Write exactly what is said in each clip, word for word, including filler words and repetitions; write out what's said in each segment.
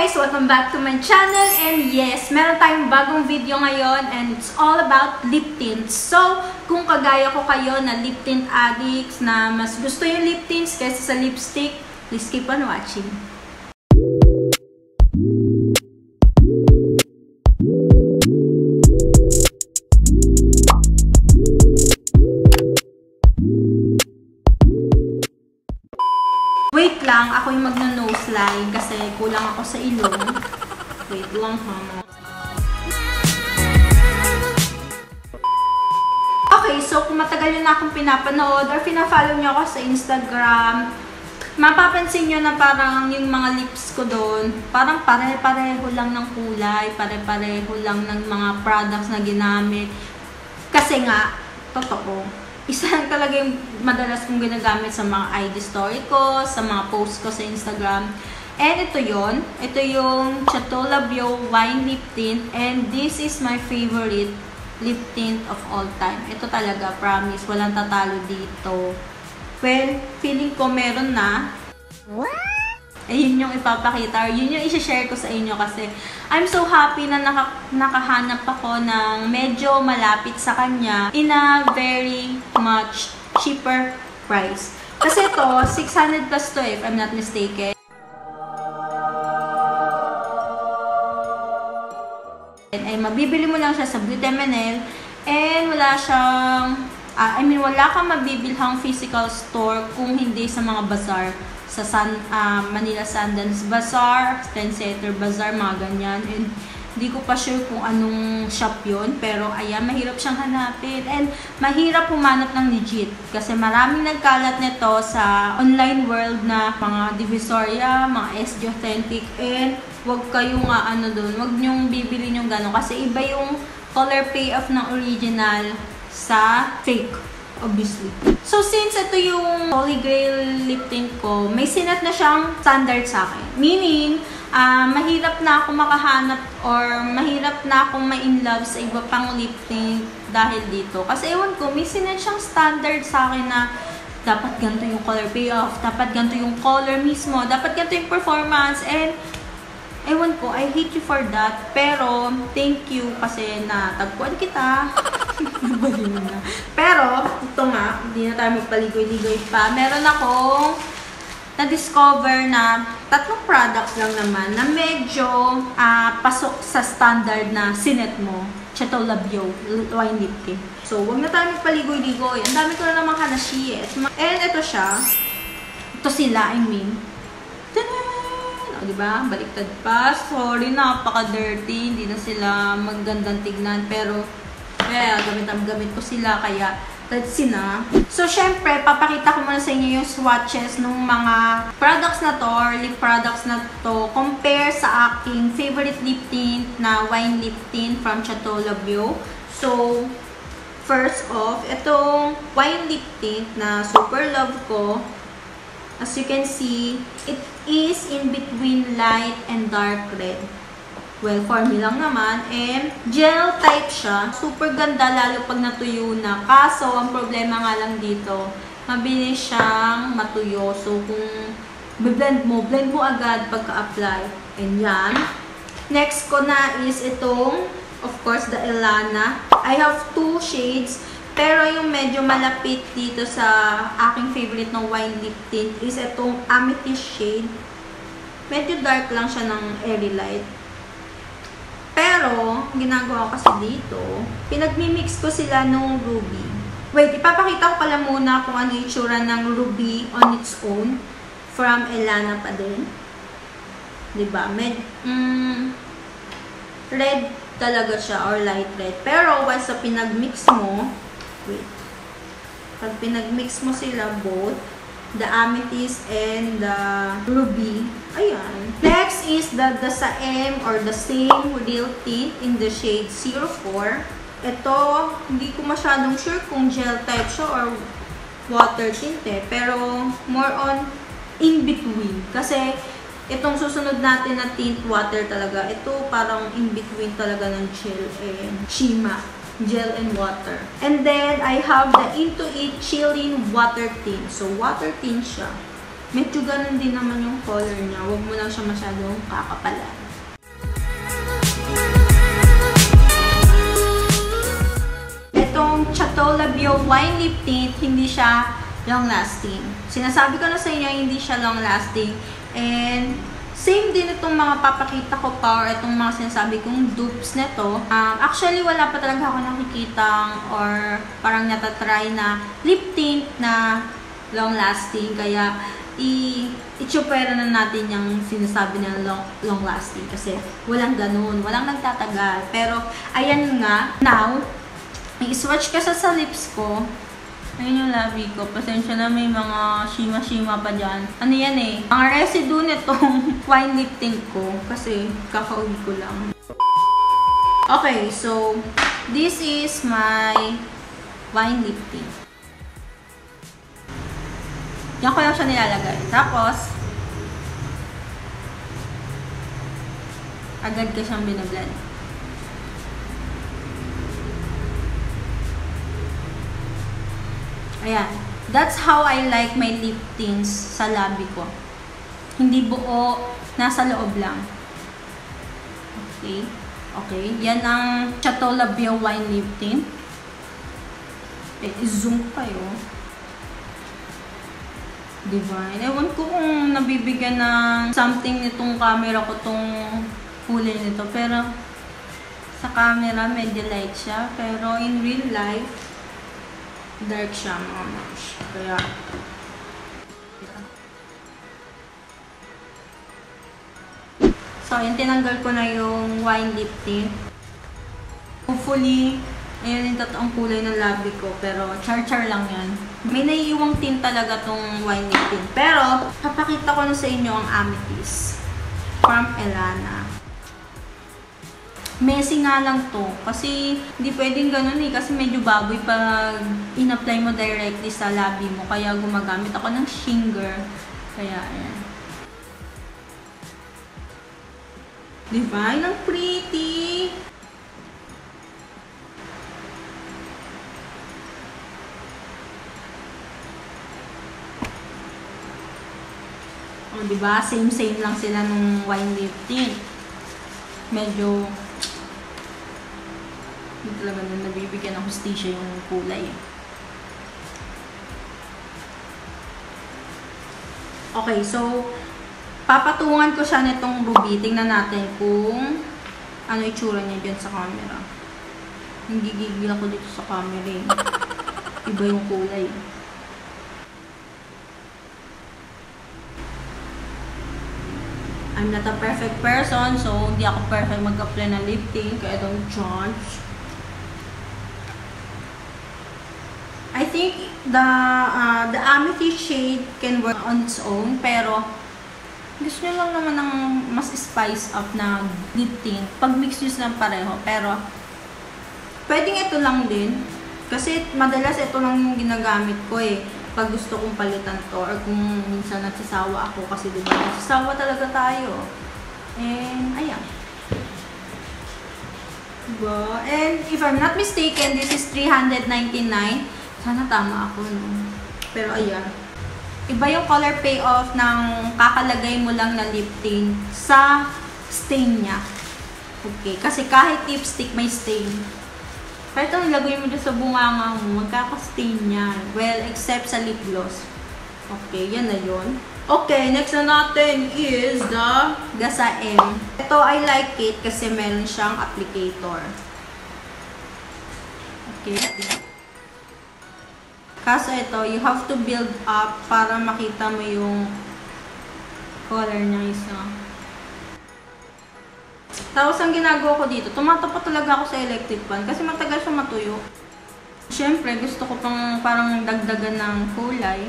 guys! Welcome back to my channel, and yes, meron tayong bagong video ngayon and it's all about lip tints. So, kung kagaya ko kayo na lip tint addicts na mas gusto yung lip tints kaysa sa lipstick, please keep on watching. Wait lang, ako yung magno-nose line kasi kulang ako sa ilong. Wait lang ha. Okay, so kung matagal yun na akong pinapanood or pina-follow nyo ako sa Instagram, mapapansin nyo na parang yung mga lips ko doon, parang pare-pareho lang ng kulay, pare-pareho lang ng mga products na ginamit. Kasi nga, totoo. Isa lang talaga yung madalas kong ginagamit sa mga I G story ko, sa mga posts ko sa Instagram. And ito yon, ito yung Chateau Labiau Wine Lip Tint. And this is my favorite lip tint of all time. Ito talaga, promise, walang tatalo dito. Well, feeling ko meron na. What? Ayun yung ipapakita, or yun yung isi-share ko sa inyo kasi I'm so happy na naka, nakahanap ako ng medyo malapit sa kanya in a very much cheaper price. Kasi ito, six hundred plus to if I'm not mistaken. And ay mabibili mo lang siya sa Beauty M and L and wala siyang, uh, I mean wala kang mabibilhang physical store kung hindi sa mga bazaar. Sa San, uh, Manila Sundance Bazaar, Trendsetter Bazaar, mga ganyan. And hindi ko pa sure kung anong shop yun. Pero ayan, mahirap siyang hanapin. And mahirap humanap ng legit. Kasi maraming nagkalat nito sa online world na mga Divisoria, mga S G Authentic. And wag kayong uh, ano dun, wag nyong bibili nyong gano'n. Kasi iba yung color payoff ng original sa fake. Obviously. So, since ito yung Holy Grail lip tint ko, may sinat na siyang standard sa akin. Meaning, uh, mahirap na ako makahanap or mahirap na akong ma-inlove sa iba pang lip tint dahil dito. Kasi ewan ko, may sinat siyang standard sa akin na dapat ganito yung color payoff, dapat ganito yung color mismo, dapat ganito yung performance, and ewan ko, I hate you for that. Pero, thank you kasi natagpuan kita. na. Pero, ito nga, hindi na tayo magpaligoy-ligoy pa. Meron akong na-discover na tatlong products lang naman na medyo uh, pasok sa standard na sinet mo. Chateau Labiau Wine Lip Tint. So, huwag na tayo magpaligoy-ligoy. Ang dami ko na naman kanashi. And ito siya. Ito sila, I mean. O, diba? Baliktad pa. Sorry, napaka-dirty. Hindi na sila magandang tignan. Pero, kaya gamit-gamit ko sila. Kaya, let's see na. So, syempre, papakita ko muna sa inyo yung swatches ng mga products na to, or lip products na to, compare sa aking favorite lip tint na wine lip tint from Chateau Labiau. So, first off, itong wine lip tint na super love ko. As you can see, it is in between light and dark red. Well, for me lang naman. And gel type siya. Super ganda lalo pag natuyo na. Kaso, ang problema nga lang dito, mabilis siyang matuyo. So, kung blend mo, blend mo agad pagka-apply. And yan. Next ko na is itong, of course, the Elana. I have two shades. Pero yung medyo malapit dito sa aking favorite ng wine lip tint is itong amethyst shade. Medyo dark lang siya ng airy light. Pero, ginagawa ko kasi dito, pinagmimix ko sila nung ruby. Wait, ipapakita ko pala muna kung ano yung itsura ng ruby on its own. From Elana pa din. Diba? Med, mm, red talaga siya or light red. Pero, once sa pinagmix mo, wait. Pag pinagmix mo sila both, the amethyst and the ruby, ayan. Next is the Dasaem or the same real tint in the shade zero four. Ito, hindi ko masyadong sure kung gel type siya or water tint eh. Pero, more on in between. Kasi, itong susunod natin na tint water talaga, ito parang in between talaga ng gel and shima. Gel and water. And then, I have the Into It Chilling Water Tint. So, water tint siya. medyo ganun din naman yung color niya. Huwag mo lang siya masyadong kakapalan. Itong Chateau Labiau Wine Lip Tint, hindi siya long-lasting. Sinasabi ko na sa inyo, hindi siya long-lasting. And same din itong mga papakita ko pa or itong mga sinasabi kong dupes nito. Um, actually, wala pa talaga ako nakikitang or parang natatry na lip tint na long-lasting. Kaya, i-chupera na natin yung sinasabi na long, long-lasting. Kasi walang ganun. Walang nagtatagal. Pero, ayan nga. Now, i-swatch ka sa, sa lips ko. Ayun yung labi ko. Pasensya na may mga shima-shima pa dyan. Ano yan eh? Ang residue nitong wine lip tint ko. Kasi kakauwi ko lang. Okay, so this is my wine lip tint. Yan ko lang siya nilalagay. Tapos, agad ka siyang binablend. Ayan. That's how I like my lip tints sa labi ko. Hindi buo, nasa loob lang. Okay. Okay. Yan ang Chateau Labiau Wine Lip Tint. Eh, zoom ko kayo. Divine. Ewan ko kung nabibigyan ng something nitong camera ko tong kulay nito. Pero, sa camera, medyo light siya. Pero, in real life, dark siya mga moms. Kaya, so, yun, tinanggal ko na yung wine lip tint. Hopefully, ayun yung totoong kulay ng labi ko. Pero, char-char lang yan. May naiiwang tint talaga tong wine lip tint. Pero, papakita ko na sa inyo ang Amethyst from Elana. Messy nga lang to. Kasi, hindi pwedeng ganun eh. Kasi medyo baboy pag in-apply mo directly sa labi mo. Kaya gumagamit ako ng shinger. Kaya, ayan. Diba? Ang pretty! O, diba? Same-same lang sila nung wine lip tint. Medyo hindi talaga na nabibigyan ng hustisya yung kulay. Okay, so papatungan ko siya nitong ruby. Tingnan natin kung ano itsura niya dyan sa camera. Nagigigil ako dito sa camera eh. Iba yung kulay. I'm not a perfect person, so hindi ako perfect mag-apply ng lip tint, kaya don't judge. I think the uh, the Amethyst shade can work on its own, pero gusto nyo lang naman ng mas spice up na lip tint. Pag mix nyo lang pareho, pero pwedeng ito lang din. Kasi madalas ito lang yung ginagamit ko eh. Pag gusto kong palitan to, or kung minsan nagsasawa ako, kasi diba, nagsasawa talaga tayo. And, ayan. Diba? And, if I'm not mistaken, this is three hundred ninety-nine. Sana tama ako, no? Pero, ayan. Iba yung color payoff ng kakalagay mo lang na lip tint sa stain niya. Okay. Kasi kahit lipstick may stain. Kahit ang ilagay mo dyan sa bunganga mo, magkakastain yan. Well, except sa lip gloss. Okay, yan na yun. Okay, next na natin is the Gasa M. Ito, I like it kasi meron siyang applicator. Okay. Kaso ito, you have to build up para makita mo yung color niya isa. Tapos, ang ginagawa ko dito, tumatapat talaga ako sa electric fan kasi matagal siya matuyo. Siyempre, gusto ko pang parang dagdagan ng kulay.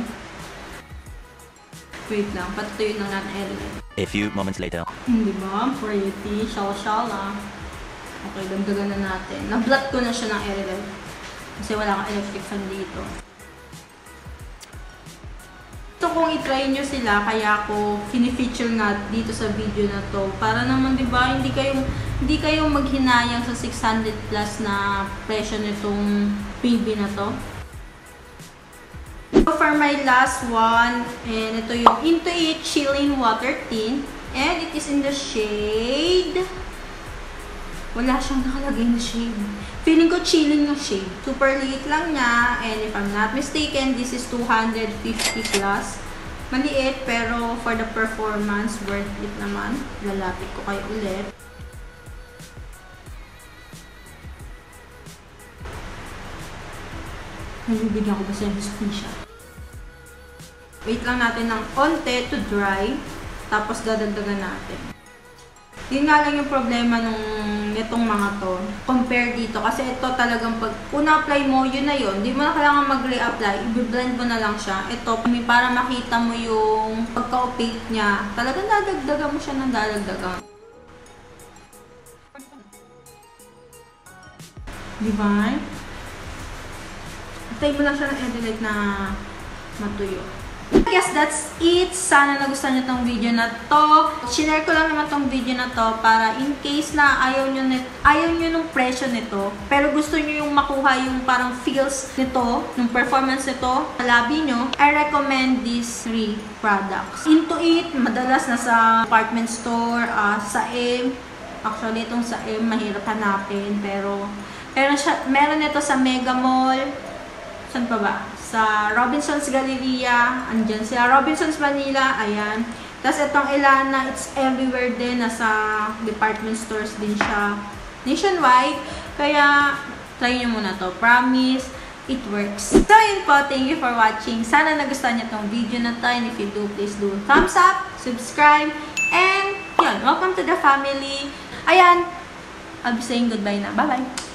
Wait lang, patutuyo na natin electric. A few moments later. Hindi ba? Pretty. Shala-shala. Okay, dagdagan na natin. Na-blot ko na siya ng electric. Kasi wala kang electric fan dito. Gusto kong i-try nyo sila, kaya ako fini-feature nga dito sa video na to. Para naman, di ba, hindi kayo, hindi kayo maghinayang sa six hundred plus na presyo nitong baby na to. So for my last one, and ito yung Intuit Chilling Water Tint. And it is in the shade... Wala siyang nakalagay na shade. Feeling ko chilling yung shade. Super liit lang niya. And if I'm not mistaken, this is two hundred fifty plus. Maliit, pero for the performance, worth it naman. Lalapit ko kayo ulit. Nalibigyan ko ba siya ng screenshot? Wait lang natin ng onte to dry. Tapos dadagdagan natin. Yun nga lang yung problema nung nitong mga to. Compare dito. Kasi ito talagang pag una-apply mo, yun na yun. Hindi mo na kailangan mag-re-apply. I-blend mo na lang siya. Ito, para makita mo yung pagka-opaque niya. Talagang dadagdagan mo siya ng dadagdagan. Diba? Atay mo lang siya ng edit na matuyo. I guess that's it. Sana nagustuhan nyo tong video na to. Shinare ko lang naman tong video na to para in case na ayaw nyo, net, ayaw nyo nung presyo nito, pero gusto nyo yung makuha yung parang feels nito, yung performance nito, labi nyo, I recommend these three products. Intuit, madalas na sa department store, uh, sa M. Actually, itong sa M, mahirap hanapin, pero meron, siya, meron ito sa Mega Mall. Saan pa ba? Sa Robinsons Galleria, andyan sila. Robinsons Manila, ayan. Tapos itong Elana, it's everywhere din. Nasa department stores din siya. Nationwide. Kaya, try nyo muna to. Promise, it works. So, yun po. Thank you for watching. Sana nagustuhan nyo tong video na to. And if you do, please do thumbs up, subscribe, and yun, welcome to the family. Ayan, I'll be saying goodbye na. Bye-bye!